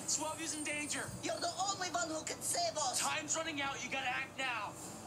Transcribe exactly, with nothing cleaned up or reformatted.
Swavyu's in danger. You're the only one who can save us. Time's running out. You gotta act now.